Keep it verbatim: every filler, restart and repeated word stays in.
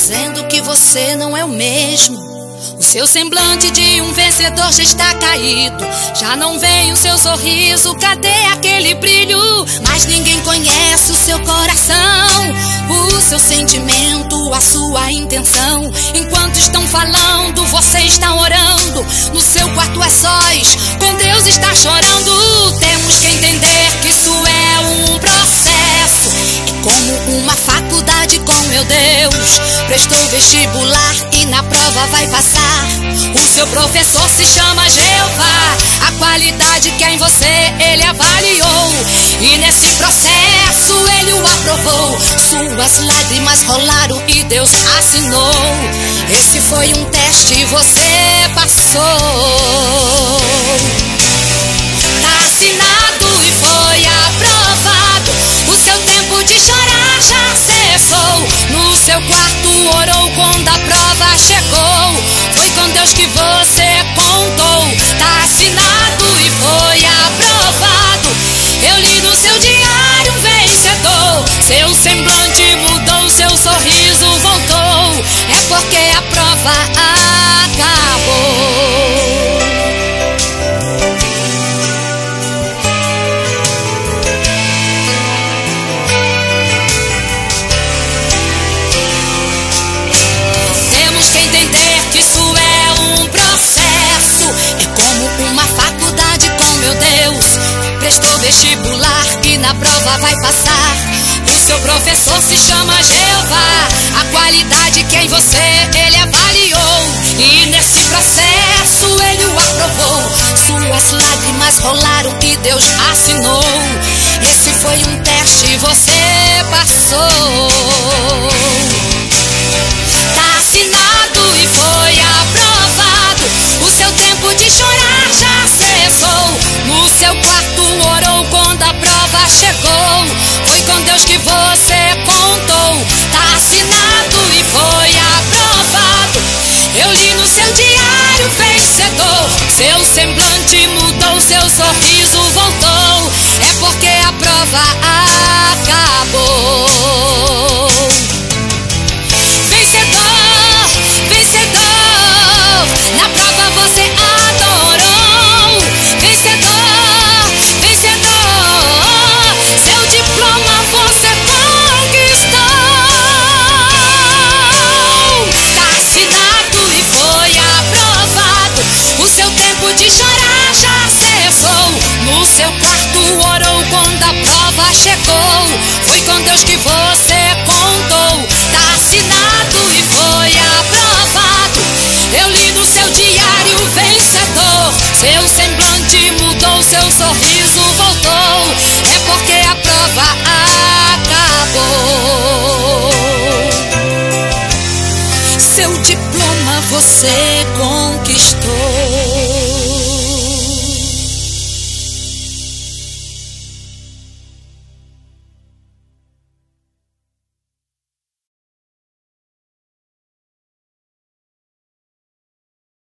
dizendo que você não é o mesmo. O seu semblante de um vencedor já está caído. Já não vem o seu sorriso, cadê aquele brilho? Mas ninguém conhece o seu coração, o seu sentimento, a sua intenção. Enquanto estão falando, você está orando. No seu quarto a sós, com Deus está chorando. Temos que entender que isso é um processo, e como uma faculdade com meu Deus. Prestou vestibular e na prova vai passar. O seu professor se chama Jeová. A qualidade que é em você ele avaliou, e nesse processo ele o aprovou. Suas lágrimas rolaram e Deus assinou. Esse foi um teste e você passou. Tá assinado e foi aprovado. O seu tempo de chorar já cessou. No seu quarto orou quando a prova chegou. Foi com Deus que você contou. Tá assinado e foi aprovado. Eu li no seu diário um vencedor. Seu semblante mudou, seu sorriso voltou. É porque a prova acabou. Temos que entender que isso é um processo, é como uma faculdade com meu Deus. Prestou vestibular e na prova vai passar. O seu professor se chama Jeová. A qualidade que é em você ele avaliou, e nesse processo ele o aprovou. Suas lágrimas rolaram e Deus assinou. Esse foi um teste e você passou. Tá assinado e foi aprovado. O seu tempo de chorar já cessou. No seu quarto orou quando a prova chegou. Foi com Deus que você contou. Tá assinado e foi aprovado. Eu li no seu diário vencedor. Seu semblante mudou, seu sorriso voltou. É porque a prova acabou. Vencedor, vencedor, na prova você adorou. Vencedor, vencedor, seu diploma você conquistou. Tá assinado e foi aprovado. O seu tempo de chorar já cessou. No seu quarto orou quando a prova chegou. Foi com Deus que você contou. Tá assinado e foi aprovado. Eu li no seu diário vencedor. Seu semblante mudou, seu sorriso voltou. É porque a prova acabou. Seu diploma você